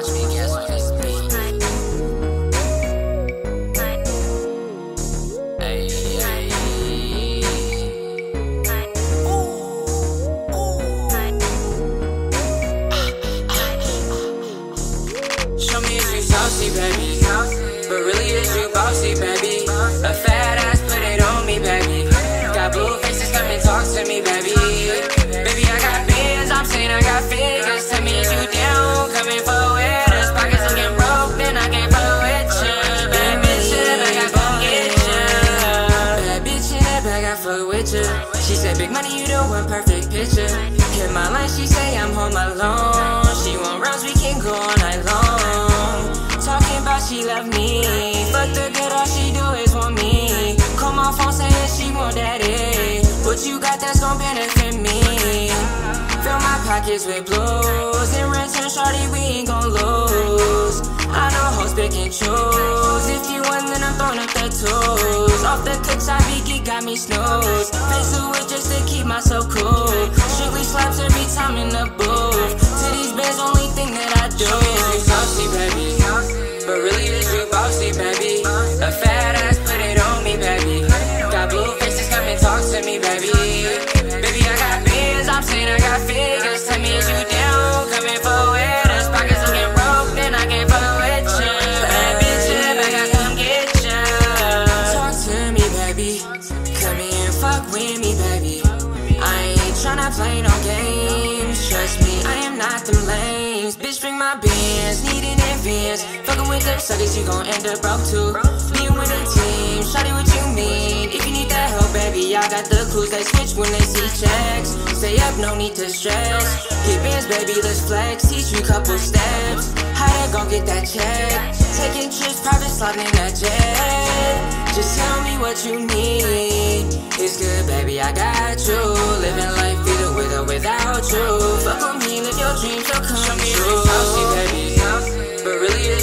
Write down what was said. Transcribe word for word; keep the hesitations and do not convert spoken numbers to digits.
watch me guess what it's me. Ay, ay. Show me if you saucy, baby, but really is you bossy, baby. A fat ass, put it on me, baby. Got blue faces, come and talk to me, baby. Baby, I got bands, I'm saying I got figures. Tell me is you down, coming for with us. Pockets looking broke, then I can't fuck with ya. Bad bitch in the bag, I fuck get ya. Bad bitch in the bag, I fuck with ya. She said, big money, you the one perfect picture. Hit my line, she say I'm home alone. She want rounds, we can go all night long. Talking about she love me. Fuck the good, all she do is want me. Call my phone saying she want daddy. What you got that's gon' benefit me? Fill my pockets with blues. In return, shorty, we ain't gon' lose. I know hoes pick and choose. If you win, then I'm throwing up the tools. Off the cooks, I be geek, got me snooze. Face the wit just to keep myself cool. Strictly slaps every time in the booth. To these bands, only thing that I do. Show me if you saucy, baby, but really is you bossy, baby. A fat ass, put it on me, baby. Got blue faces, come and talk to me, baby. Baby, I got bands, I'm saying I got figures. Tell me is you down, coming for with us. Pockets looking broke, then I can't fuck with ya. Bad bitch in the bag, I come get ya. Talk to me, baby. Come here and fuck with me, baby. I ain't tryna play no games. Trust me, I am not them lames. Bitch, bring my bands, need an advance. Fucking with them suckers, you gon' end up broke too. Me and with a team, shawty what you mean. If you need that help, baby, I got the clues. They switch when they see checks. Stay up, no need to stress. Get bands, baby, let's flex. Teach you couple steps. How to gon' get that check? Taking trips, private sliding in that jet. Just tell me what you need. It's good, baby, I got you. Living life either with or without you. Fuck with me, live your dreams, they'll come true. Show me if you saucy, baby, but really